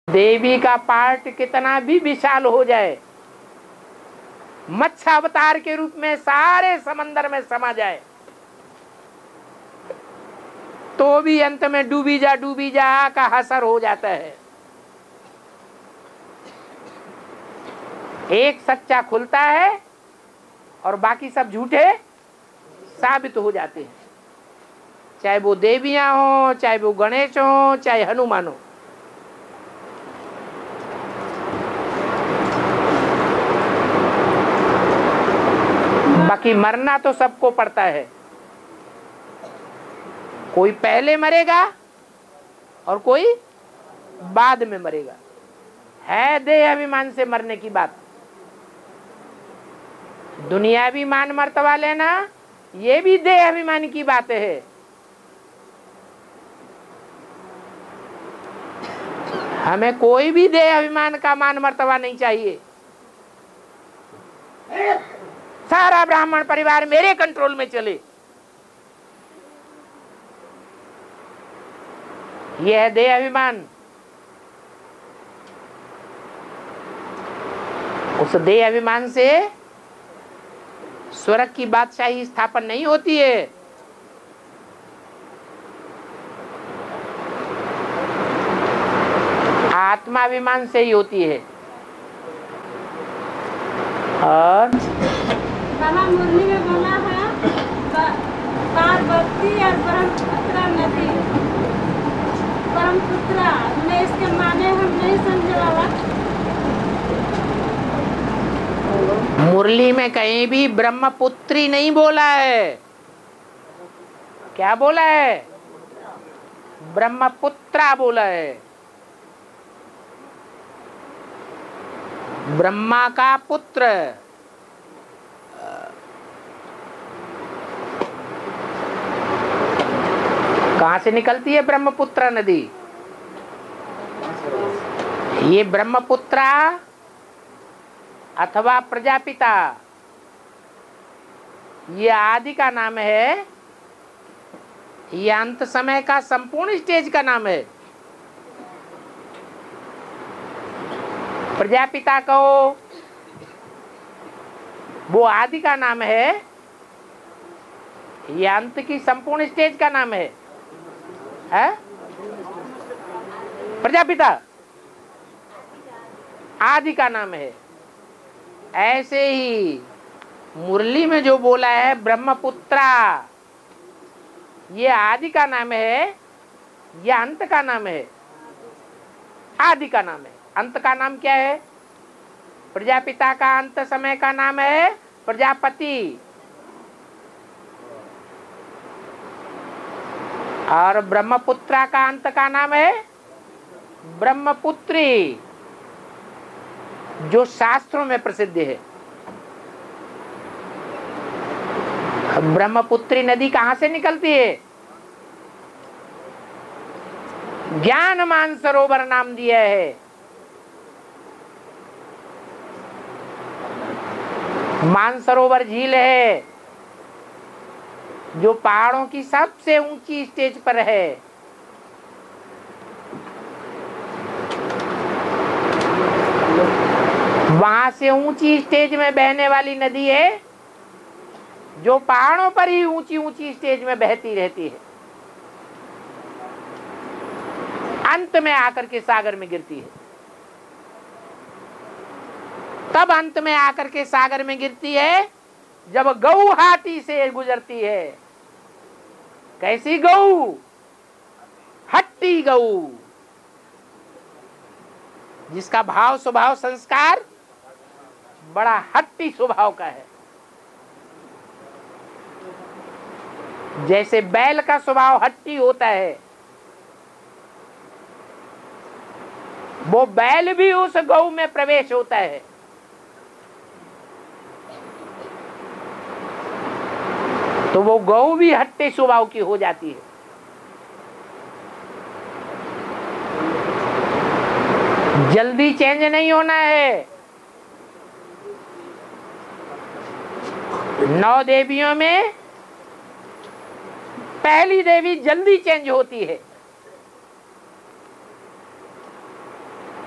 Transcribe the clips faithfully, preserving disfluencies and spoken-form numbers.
देवी का पार्ट कितना भी विशाल हो जाए, मत्स्य अवतार के रूप में सारे समंदर में समा जाए, तो भी अंत में डूबी जा डूबी जा का हसर हो जाता है। एक सच्चा खुलता है और बाकी सब झूठे साबित हो जाते हैं, चाहे वो देवियां हो, चाहे वो गणेश हो, चाहे हनुमान हो। बाकी मरना तो सबको पड़ता है, कोई पहले मरेगा और कोई बाद में मरेगा। है देह अभिमान से मरने की बात। दुनियावी मान मर्तबा लेना ये भी देह अभिमान की बात है। हमें कोई भी देह अभिमान का मान मर्तबा नहीं चाहिए। सारा ब्राह्मण परिवार मेरे कंट्रोल में चले, यह है देह अभिमान। उस देह अभिमान से स्वर्ग की बादशाही स्थापन नहीं होती है। आत्माभिमान से ही होती है। और मुरली में बोला है पार्वती और ब्रह्मपुत्र नदी, ब्रह्मपुत्र ने इसके माने हम नहीं समझे बाबा। मुरली में कहीं भी ब्रह्मपुत्री नहीं बोला है। क्या बोला है? ब्रह्मपुत्रा बोला है। ब्रह्मा का पुत्र। कहां से निकलती है ब्रह्मपुत्र नदी? ये ब्रह्मपुत्रा अथवा प्रजापिता, ये आदि का नाम है, ये अंत समय का संपूर्ण स्टेज का नाम है। प्रजापिता कहो वो आदि का नाम है, ये अंत की संपूर्ण स्टेज का नाम है, है? प्रजापिता आदि का नाम है। ऐसे ही मुरली में जो बोला है ब्रह्मपुत्रा, ये आदि का नाम है, ये अंत का नाम है, आदि का नाम है। अंत का नाम क्या है? प्रजापिता का अंत समय का नाम है प्रजापति, और ब्रह्मपुत्रा का अंत का नाम है ब्रह्मपुत्री, जो शास्त्रों में प्रसिद्ध है। ब्रह्मपुत्री नदी कहां से निकलती है? ज्ञान मानसरोवर नाम दिया है। मानसरोवर झील है जो पहाड़ों की सबसे ऊंची स्टेज पर है। वहां से ऊंची स्टेज में बहने वाली नदी है जो पहाड़ों पर ही ऊंची ऊंची स्टेज में बहती रहती है, अंत में आकर के सागर में गिरती है। तब अंत में आकर के सागर में गिरती है जब गौहाटी से गुजरती है। कैसी गऊ? हट्टी गऊ, जिसका भाव स्वभाव संस्कार बड़ा हट्टी स्वभाव का है। जैसे बैल का स्वभाव हट्टी होता है, वो बैल भी उस गऊ में प्रवेश होता है। तो वो गऊ भी हट्टे स्वभाव की हो जाती है। जल्दी चेंज नहीं होना है। नौ देवियों में पहली देवी जल्दी चेंज होती है।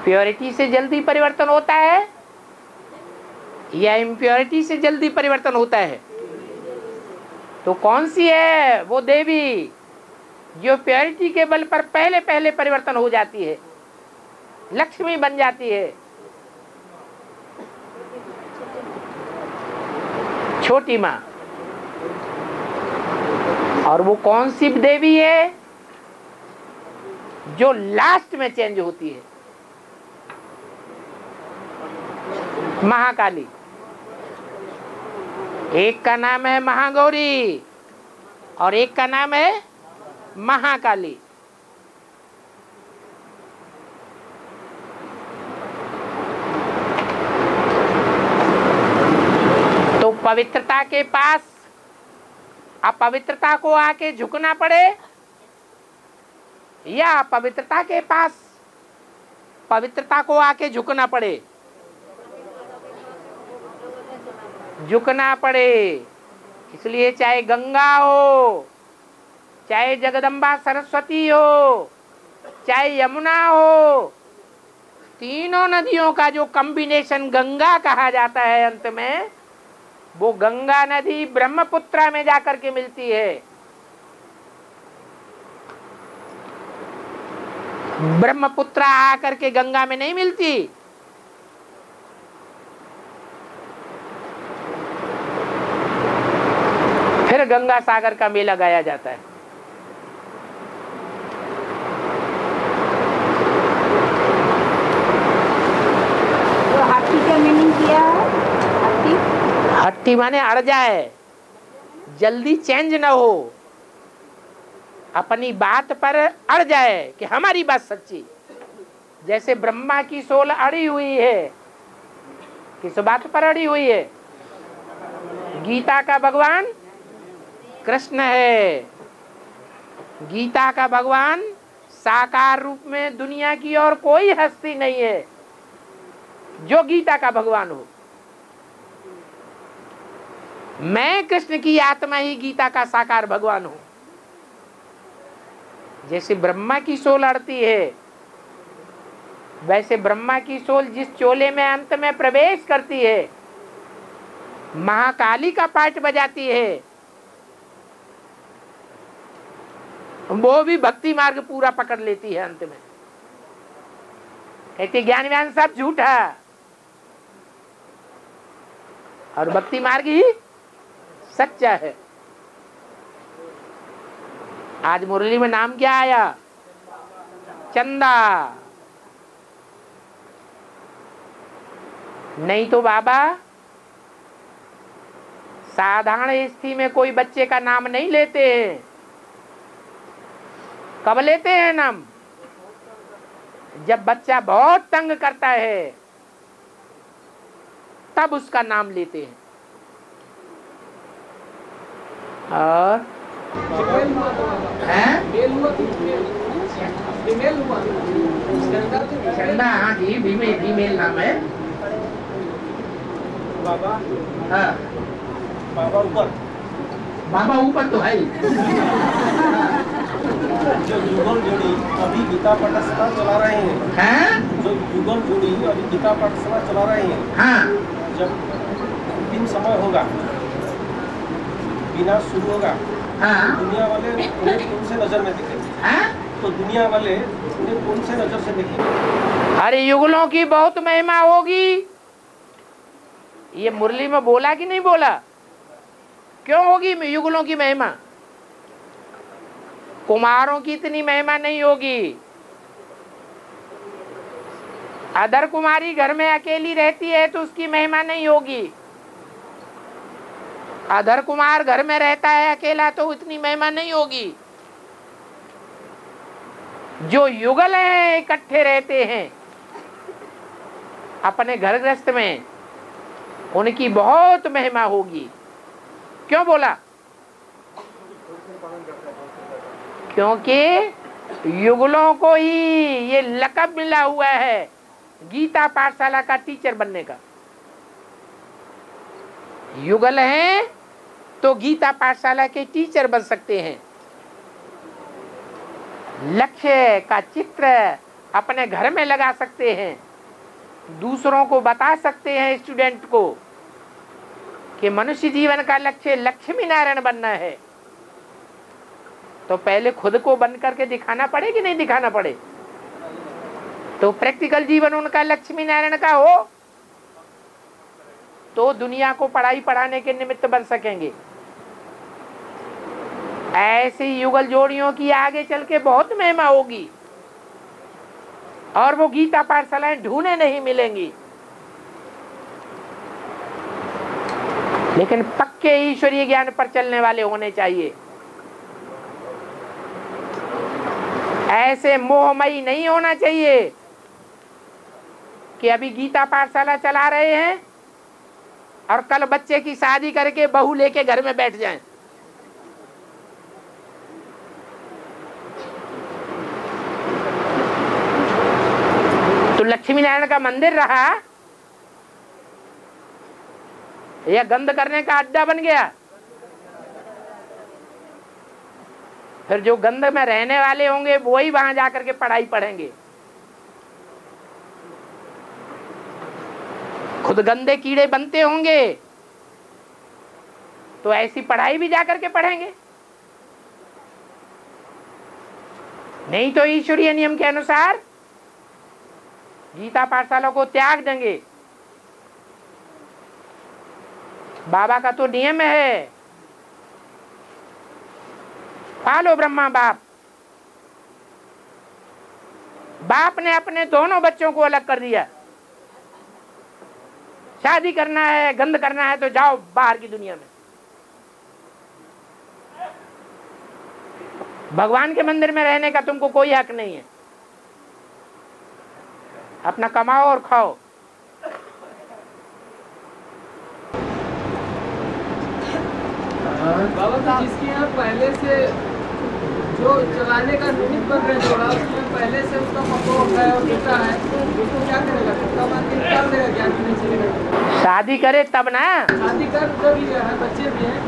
प्योरिटी से जल्दी परिवर्तन होता है या इम्प्योरिटी से जल्दी परिवर्तन होता है? तो कौन सी है वो देवी जो प्योरिटी के बल पर पहले पहले परिवर्तन हो जाती है, लक्ष्मी बन जाती है? छोटी माँ। और वो कौन सी देवी है जो लास्ट में चेंज होती है? महाकाली। एक का नाम है महागौरी और एक का नाम है महाकाली। तो पवित्रता के पास अपवित्रता को आके झुकना पड़े या पवित्रता के पास पवित्रता को आके झुकना पड़े? झुकना पड़े। इसलिए चाहे गंगा हो, चाहे जगदम्बा सरस्वती हो, चाहे यमुना हो, तीनों नदियों का जो कॉम्बिनेशन गंगा कहा जाता है, अंत में वो गंगा नदी ब्रह्मपुत्रा में जाकर के मिलती है। ब्रह्मपुत्रा आकर के गंगा में नहीं मिलती। फिर गंगा सागर का मेला गाया जाता है। तो हट्टी का मीनिंग क्या है? हट्टी हट्टी माने अड़ जाए, जल्दी चेंज ना हो, अपनी बात पर अड़ जाए कि हमारी बात सच्ची। जैसे ब्रह्मा की सोल अड़ी हुई है, किस बात पर अड़ी हुई है? गीता का भगवान कृष्ण है। गीता का भगवान साकार रूप में दुनिया की और कोई हस्ती नहीं है जो गीता का भगवान हो। मैं कृष्ण की आत्मा ही गीता का साकार भगवान हूं। जैसे ब्रह्मा की सोल अड़ती है, वैसे ब्रह्मा की सोल जिस चोले में अंत में प्रवेश करती है, महाकाली का पाठ बजाती है, वो भी भक्ति मार्ग पूरा पकड़ लेती है। अंत में कहती ज्ञान व्यान सब झूठा और भक्ति मार्ग ही सच्चा है। आज मुरली में नाम क्या आया? चंदा। नहीं तो बाबा साधारण स्थिति में कोई बच्चे का नाम नहीं लेते हैं। कब लेते हैं नाम? जब बच्चा बहुत तंग करता है तब उसका नाम लेते हैं। और चंदा, हाँ जी, फीमेल फीमेल नाम है। बाबा, हाँ बाबा ऊपर, बाबा ऊपर तो है। जो युगल जोड़ी अभी गीता पाठशाला चला रहे हैं, हैं? जो युगल जोड़ी अभी गीता पाठशाला चला रहे हैं, हाँ। जब अंतिम समय होगा, विनाश शुरू होगा, हाँ। तो दुनिया वाले उन्हें कौन से नजर में देखेंगे? हाँ? तो दुनिया वाले उन्हें कौन से नजर से देखेंगे? अरे युगलों की बहुत महिमा होगी। ये मुरली में बोला कि नहीं बोला? क्यों होगी युगलों की महिमा? कुमारों की इतनी महिमा नहीं होगी। अदर कुमारी घर में अकेली रहती है तो उसकी महिमा नहीं होगी। अदर कुमार घर में रहता है अकेला तो इतनी महिमा नहीं होगी। जो युगल हैं इकट्ठे रहते हैं अपने घर गृहस्थ में, उनकी बहुत महिमा होगी। क्यों बोला? क्योंकि युगलों को ही ये लक़ब मिला हुआ है गीता पाठशाला का टीचर बनने का। युगल हैं तो गीता पाठशाला के टीचर बन सकते हैं। लक्ष्य का चित्र अपने घर में लगा सकते हैं, दूसरों को बता सकते हैं स्टूडेंट को कि मनुष्य जीवन का लक्ष्य लक्ष्मी नारायण बनना है, तो पहले खुद को बन करके दिखाना पड़े कि नहीं दिखाना पड़े? तो प्रैक्टिकल जीवन उनका लक्ष्मी नारायण का हो तो दुनिया को पढ़ाई पढ़ाने के निमित्त बन सकेंगे। ऐसी युगल जोड़ियों की आगे चल के बहुत महिमा होगी और वो गीता पाठशालाएं ढूंढे नहीं मिलेंगी। लेकिन पक्के ईश्वरीय ज्ञान पर चलने वाले होने चाहिए। ऐसे मोहमयी नहीं होना चाहिए कि अभी गीता पाठशाला चला रहे हैं और कल बच्चे की शादी करके बहू लेके घर में बैठ जाएं। तो लक्ष्मी नारायण का मंदिर रहा या गंद करने का अड्डा बन गया? फिर जो गंद में रहने वाले होंगे वो ही वहां जाकर के पढ़ाई पढ़ेंगे। खुद गंदे कीड़े बनते होंगे तो ऐसी पढ़ाई भी जाकर के पढ़ेंगे। नहीं तो ईश्वरीय नियम के अनुसार गीता पाठशाला को त्याग देंगे। बाबा का तो नियम है, पालो ब्रह्मा बाप। बाप ने अपने दोनों बच्चों को अलग कर दिया। शादी करना है, गंद करना है तो जाओ बाहर की दुनिया में। भगवान के मंदिर में रहने का तुमको कोई हक नहीं है। अपना कमाओ और खाओ। बाबा जी, जिसके यहाँ पहले से जो चलाने का निमित्त बन रहे जोड़ा, उसमें पहले से उसका पप्पो है और बेटा है, उसको क्या करेगा? तब आदमी निकाल देगा, ज्ञान नहीं चलेगा। शादी करे तब ना, शादी कर जब भी है, बच्चे भी हैं,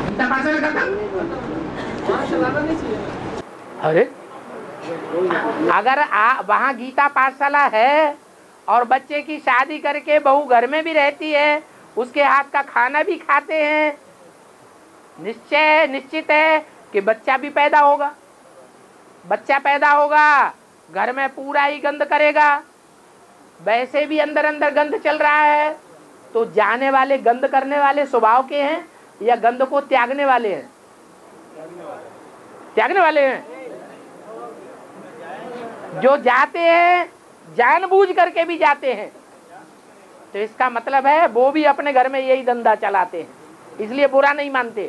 वहाँ चलाना नहीं चाहिए। अरे अगर आ, वहाँ गीता पाठशाला है और बच्चे की शादी करके बहू घर में भी रहती है, उसके हाथ का खाना भी खाते हैं, निश्चय निश्चित है कि बच्चा भी पैदा होगा। बच्चा पैदा होगा, घर में पूरा ही गंद करेगा। वैसे भी अंदर अंदर गंद चल रहा है, तो जाने वाले गंद करने वाले स्वभाव के हैं या गंद को त्यागने वाले हैं? त्यागने वाले हैं। जो जाते हैं जानबूझ करके भी जाते हैं, तो इसका मतलब है वो भी अपने घर में यही धंधा चलाते हैं, इसलिए बुरा नहीं मानते।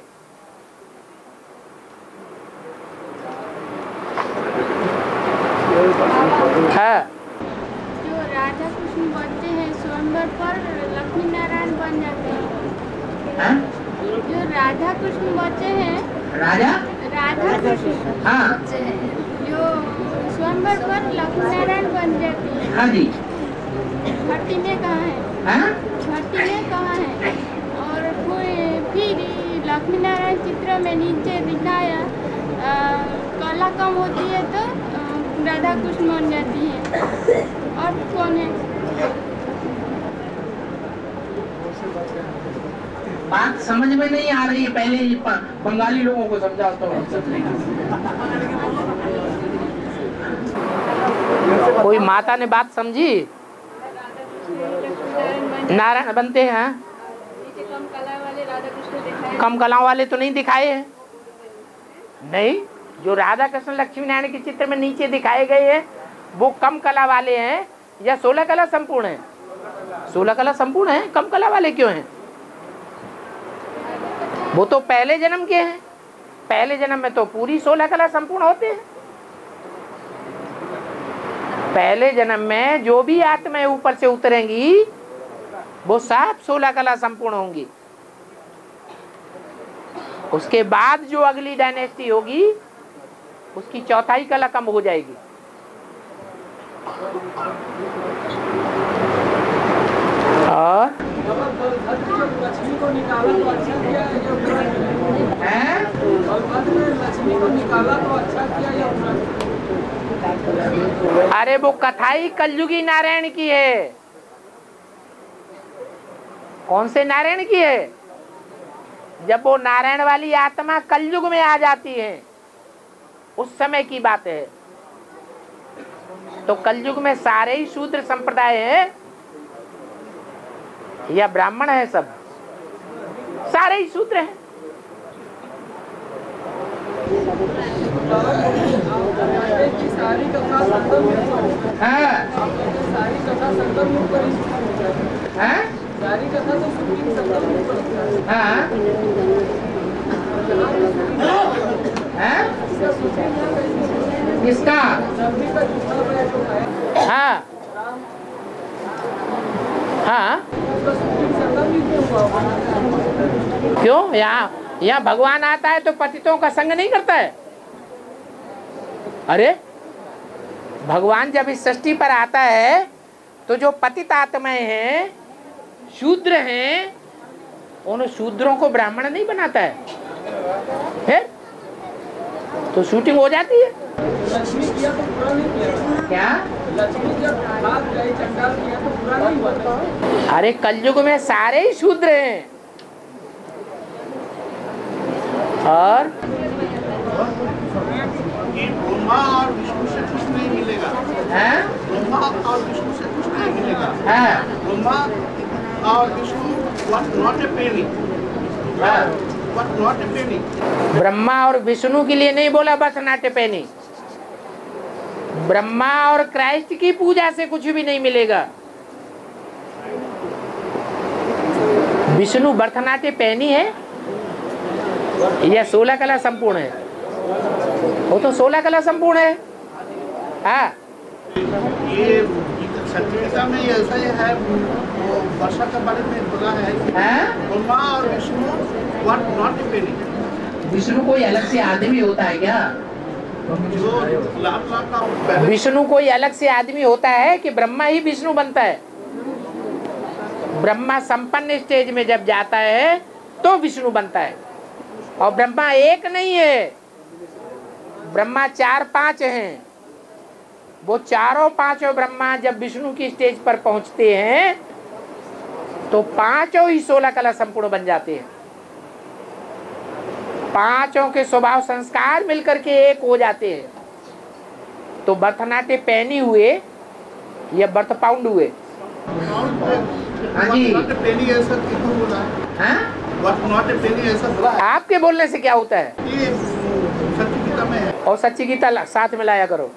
हाँ, जो राधा कृष्ण बनते हैं स्वयंवर पर लक्ष्मी नारायण बन जाते हैं। हाँ? जो राधा कृष्ण बच्चे हैं, राजा राधा कृष्ण हाँ जो स्वयंवर पर लक्ष्मी नारायण बन जाती है। हाँ जी, भट्टी में कहाँ है? हाँ? भट्टी में कहाँ है? और कोई फिर लक्ष्मी नारायण चित्र में नीचे दिखाया आ, कला कम होती है तो आ, राधा कृष्ण बन जाती है। और कौन है? बात समझ में नहीं आ रही है, पहले ये बंगाली लोगों को समझाओ तो कोई माता ने बात समझी? नारायण बनते हैं, कम कला वाले राधा कृष्ण दिखाए। कम कला वाले तो नहीं दिखाए हैं। नहीं, जो राधा कृष्ण लक्ष्मी नारायण के चित्र में नीचे दिखाए गए हैं वो कम कला वाले हैं या सोलह कला संपूर्ण है? सोलह कला संपूर्ण है, कम कला वाले क्यों हैं? वो तो पहले जन्म के हैं। पहले जन्म में तो पूरी सोलह कला संपूर्ण होते हैं। पहले जन्म में जो भी आत्माएं ऊपर से उतरेंगी वो सब सोलह कला संपूर्ण होंगी। उसके बाद जो अगली डायनेस्टी होगी उसकी चौथाई कला कम हो जाएगी। और लक्ष्मी को निकाला तो अच्छा किया या बुरा किया? लक्ष्मी को निकाला तो अच्छा किया या बुरा किया? अरे वो कथा ही कलयुगी नारायण की है। कौन से नारायण की है? जब वो नारायण वाली आत्मा कलयुग में आ जाती है, उस समय की बात है। तो कलयुग में सारे ही शूद्र संप्रदाय हैं या ब्राह्मण है, सब सारे ही शूद्र हैं। सारी कथा संगम हाँ सारी कथा संगम पर ही हाँ सारी कथा तो सुप्रीम संगम पर हाँ हाँ किसका? हाँ हाँ क्यों? यहाँ यहाँ भगवान आता है तो पतितों का संग नहीं करता है? अरे भगवान जब इस सृष्टि पर आता है तो जो पतित आत्माएं हैं, शूद्र हैं, उन शूद्रों को ब्राह्मण नहीं बनाता है। फिर तो शूटिंग हो जाती है। लक्ष्मी किया तो पूरा नहीं किया। क्या? लक्ष्मी जब भाग गई चंडाल किया तो पूरा नहीं हुआ। अरे कलयुग में सारे ही शूद्र हैं। और ब्रह्मा और विष्णु से कुछ नहीं मिलेगा। हैं? ब्रह्मा और विष्णु से कुछ नहीं मिलेगा। हाँ ब्रह्मा और Vishnu what not a penny, what not a penny। Brahma और विष्णु के लिए नहीं बोला बस नाट्य पैनी। ब्रह्मा और क्राइस्ट की पूजा से कुछ भी नहीं मिलेगा। विष्णु भरतनाट्य पैनी है या सोलह कला संपूर्ण है? वो तो सोलह कला संपूर्ण है। हाँ ये सत्य गीता में ऐसा ही है, वो वर्षा के बारे में बोला है कि हाँ? ब्रह्मा और Vishnu what not a penny। Vishnu कोई अलग से आदमी होता है क्या? जो लाख लाख का विष्णु कोई अलग से आदमी होता है कि ब्रह्मा ही विष्णु बनता है? ब्रह्मा संपन्न स्टेज में जब जाता है तो विष्णु बनता है। और ब्रह्मा एक नहीं है, ब्रह्मा चार पांच हैं। वो चारों पांचों ब्रह्मा जब विष्णु की स्टेज पर पहुंचते हैं तो पांचों ही सोलह कला संपूर्ण बन जाते हैं। पांचों के स्वभाव संस्कार मिलकर के एक हो जाते हैं। तो भरतनाट्य पैनी हुए या बर्थ पाउंड हुए? हाँ जी। what not a penny ऐसा क्यों बोला है? हाँ? what not a penny ऐसा बोला है? आपके बोलने से क्या होता है? ये सत्य गीता में है। और सच्ची गीता साथ में लाया करो।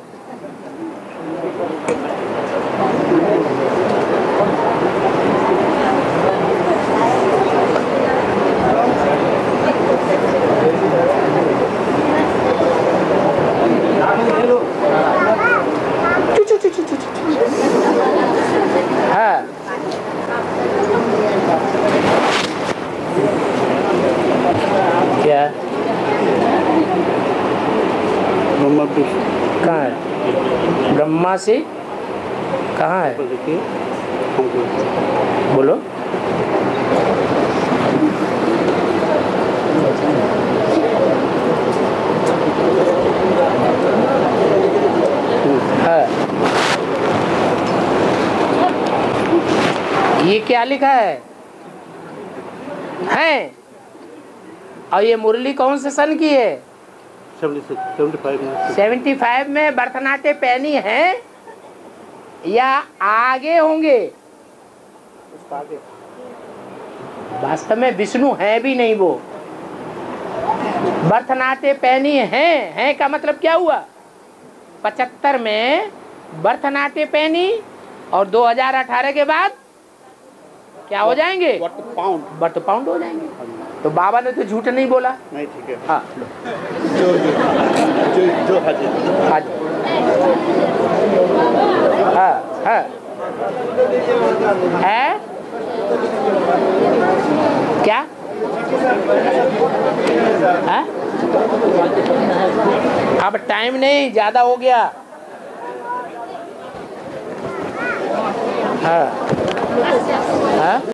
हाँ क्या? ब्रह्मा कहाँ है? ब्रह्मा से कहाँ है? बोलो। हाँ ये क्या लिखा है? हैं? और ये मुरली कौन से सन की है? सेवेंटी फाइव में भरतनाट्य पैनी है या आगे होंगे? वास्तव में विष्णु है भी नहीं, वो भरतनाट्य पैनी है। है का मतलब क्या हुआ? पचहत्तर में भरतनाट्य पैनी और दो हज़ार अठारह के बाद क्या हो जाएंगे? पाउंड बर्थ पाउंड हो जाएंगे। तो बाबा ने तो झूठ नहीं बोला। नहीं, ठीक है। हाँ जो जो जो जो हाजिर हाजिर हाँ हाँ है क्या? है? अब टाइम नहीं, ज्यादा हो गया। हाँ हाँ